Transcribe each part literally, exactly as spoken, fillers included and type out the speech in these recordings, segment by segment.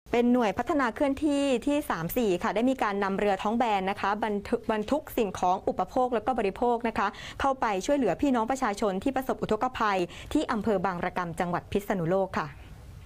เป็นหน่วยพัฒนาเคลื่อนที่ที่ สามสี่ ค่ะได้มีการนำเรือท้องแบนนะคะบรรทุกบรรทุกสิ่งของอุปโภคและก็บริโภคนะคะเข้าไปช่วยเหลือพี่น้องประชาชนที่ประสบอุทกภัยที่อำเภอบางระกำจังหวัดพิษณุโลกค่ะ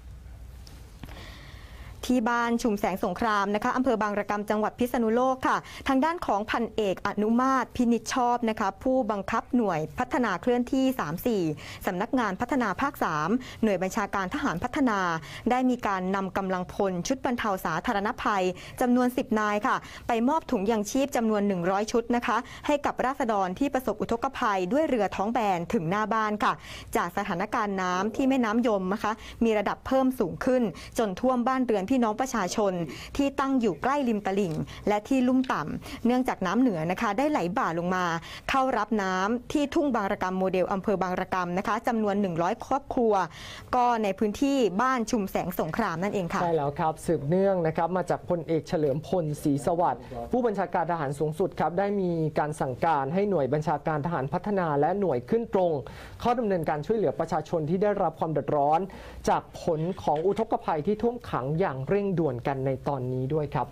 ที่บ้านชุมแสงสงครามนะคะอำเภอบางระกำจังหวัดพิษณุโลกค่ะทางด้านของพันเอกอนุมาตรพินิจชอบนะคะผู้บังคับหน่วยพัฒนาเคลื่อนที่ สามสี่ สำนักงานพัฒนาภาค สาม หน่วยบัญชาการทหารพัฒนาได้มีการนำกำลังพลชุดบรรเทาสาธารณภัยจำนวนสิบนายค่ะไปมอบถุงยางชีพจำนวนหนึ่งร้อยชุดนะคะให้กับราษฎรที่ประสบอุทกภัยด้วยเรือท้องแบนถึงหน้าบ้านค่ะจากสถานการณ์น้ำที่แม่น้ำยมนะคะมีระดับเพิ่มสูงขึ้นจนท่วมบ้านเรือนพี่น้องประชาชนที่ตั้งอยู่ใกล้ริมตลิ่งและที่ลุ่มต่ำเนื่องจากน้ำเหนือนะคะได้ไหลบ่าลงมาเข้ารับน้ำที่ทุ่งบางระกำโมเดลอำเภอบางระกำนะคะจำนวนหนึ่งร้อยครอบครัวก็ในพื้นที่บ้านชุมแสงสงครามนั่นเองค่ะใช่แล้วครับสืบเนื่องนะครับมาจากพลเอกเฉลิมพลศรีสวัสดิ์ผู้บัญชาการทหารสูงสุดครับได้มีการสั่งการให้หน่วยบัญชาการทหารพัฒนาและหน่วยขึ้นตรงเข้าดำเนินการช่วยเหลือประชาชนที่ได้รับความเดือดร้อนจากผลของอุทกภัยที่ท่วมขังอย่างเร่งด่วนกันในตอนนี้ด้วยครับ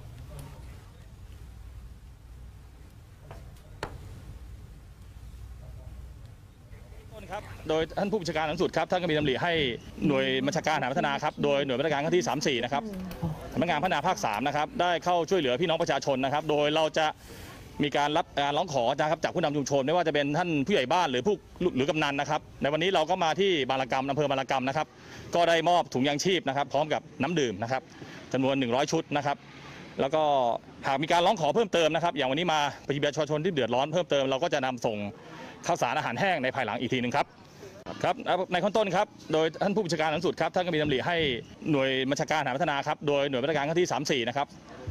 โดยท่านผู้บัญชาการสูงสุดครับท่านก็มีดำริให้หน่วยบัญชาการทหารพัฒนาครับโดยหน่วยบัญชาการที่ สามสี่ นะครับสำนักงานพัฒนาภาค สาม นะครับได้เข้าช่วยเหลือพี่น้องประชาชนนะครับโดยเราจะมีการรับการร้องขอนะครับจากผู้นำชุมชนไม่ว่าจะเป็นท่านผู้ใหญ่บ้านหรือผู้หรือกำนันนะครับในวันนี้เราก็มาที่บางระกำอำเภอบางระกำนะครับก็ได้มอบถุงยางชีพนะครับพร้อมกับน้ำดื่มนะครับจำนวนหนึ่งร้อยชุดนะครับแล้วก็หากมีการร้องขอเพิ่มเติมนะครับอย่างวันนี้มาประชาชนที่เดือดร้อนเพิ่มเติมเราก็จะนำส่งข้าวสารอาหารแห้งในภายหลังอีกทีนึงครับครับในขั้นต้นครับโดยท่านผู้บัญชาการสูงสุดครับท่านก็มีดำริให้หน่วยบัญชาการทหารพัฒนาครับโดยหน่วยบัญชาการที่ สามสี่ นะครับ